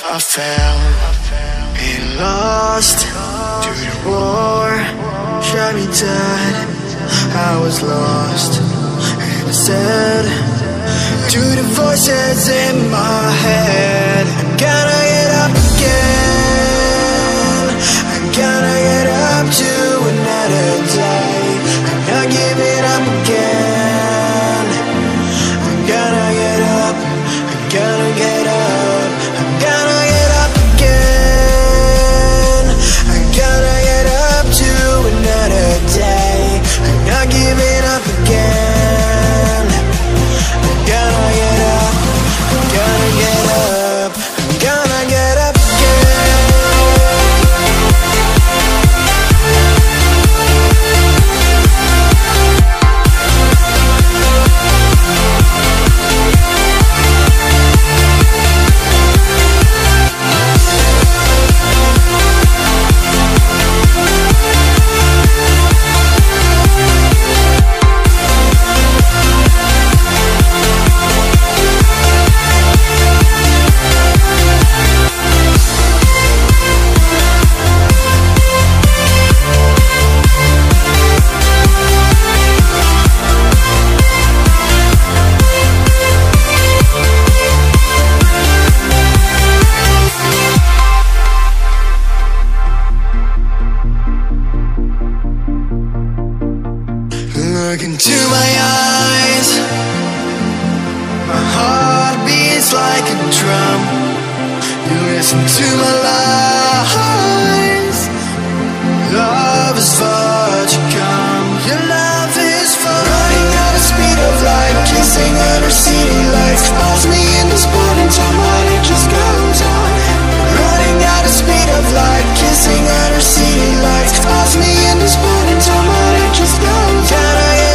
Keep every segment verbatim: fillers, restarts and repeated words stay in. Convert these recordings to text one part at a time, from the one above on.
I fell and lost to the war, shot me dead. I was lost and I said to the voices in my head, I'm gonna get up again, I'm gonna get up to another day, I'm not giving up again, I'm gonna get up, I'm gonna get up, I'm gonna get up again, I'm gonna get up to another day, I'm not giving up again, I'm gonna get up, I'm gonna get up, I'm gonna get up Look into my eyes, my heart beats like a drum. You listen to my lies. Love is far to come. Your love is far. Running at the speed of light, kissing under city lights. Calls me in this morning time, but it just goes on. Running at the speed of light, kissing under city lights. Calls me in this morning time, but it just goes on.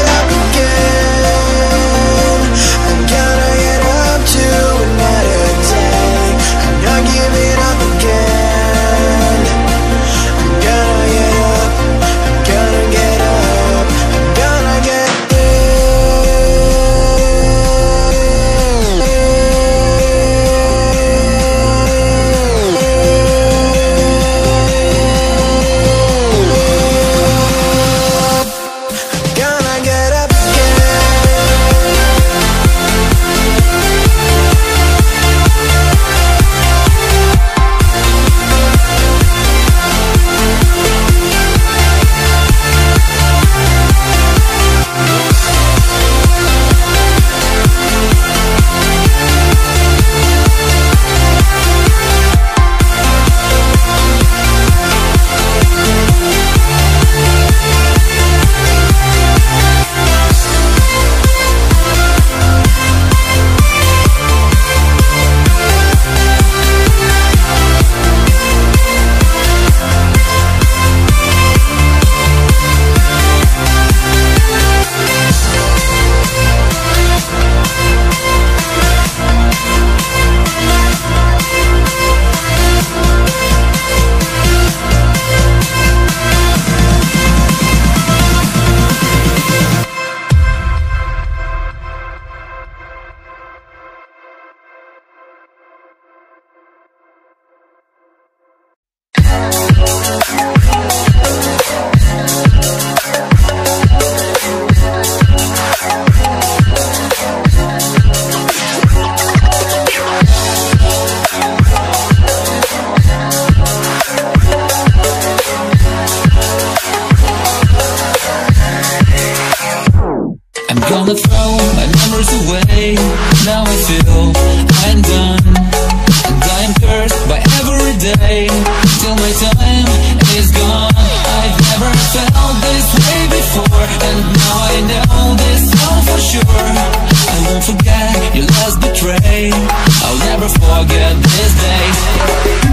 Gonna throw my memories away. Now I feel I'm done, and I am cursed by every day till my time is gone. I've never felt this way before, and now I know this all for sure. I won't forget your last betray, I'll never forget this day.